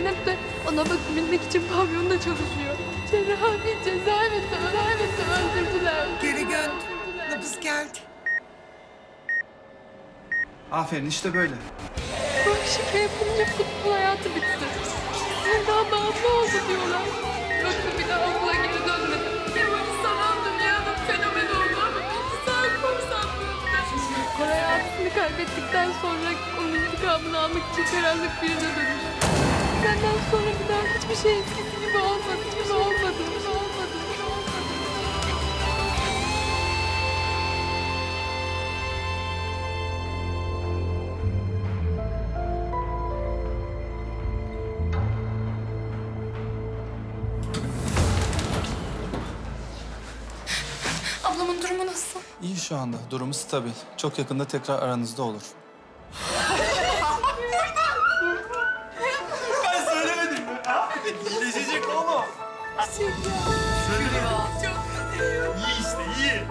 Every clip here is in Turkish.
Zeynep de ona bakabilmek için pavyonda çalışıyor. Cerrah abi cezaevinde öldürdüler. Geri gönder. Nabız geldi. Aferin işte böyle. Bu şaka yapınca futbol hayatı bitti. Sevda bağımlı oldu diyorlar. Öpü bir daha okula geri dönmedi. Kemal'i sanal dünyanın fenomeni oldu ama güzel korsanlığında. Koray abisini kaybettikten sonra onun intikamını almak için karanlık birine dönüştü. Senden sonra bir daha hiçbir şey eskisi gibi olmadı. Ablamın durumu nasıl? İyi şu anda. Durumu stabil. Çok yakında tekrar aranızda olur. Ben söylemedim mi? İyileşecek oğlum. Söyledim. İyi işte, iyi.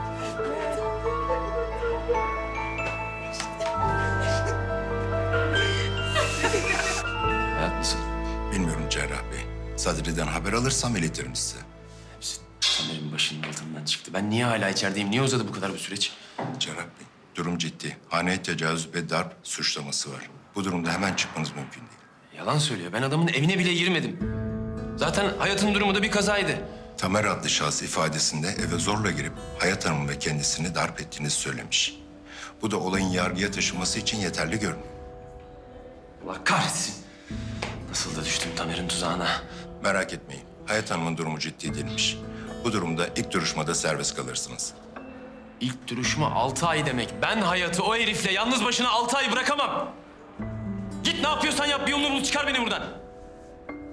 Hayat nasıl? Bilmiyorum Cerrah Bey. Sadri'den haber alırsam iletirim size. Hepsi Tamer'in başının altından çıktı. Ben niye hala içerideyim? Niye uzadı bu kadar bir süreç? Cerrah Bey, durum ciddi. Haneye tecavüz ve darp suçlaması var. Bu durumda hemen çıkmanız mümkün değil. Yalan söylüyor. Ben adamın evine bile girmedim. Zaten Hayat'ın durumu da bir kazaydı. Tamer adlı şahıs ifadesinde eve zorla girip Hayat Hanım ve kendisini darp ettiğini söylemiş. Bu da olayın yargıya taşınması için yeterli görünüyor. Allah kahretsin. Nasıl da düştüm Tamer'in tuzağına. Merak etmeyin. Hayat Hanım'ın durumu ciddi değilmiş. Bu durumda ilk duruşmada serbest kalırsınız. İlk duruşma 6 ay demek. Ben Hayat'ı o herifle yalnız başına 6 ay bırakamam. Git ne yapıyorsan yap. Bir yolunu bul, çıkar beni buradan.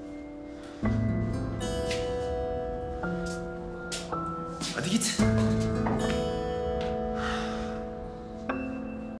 Hadi git.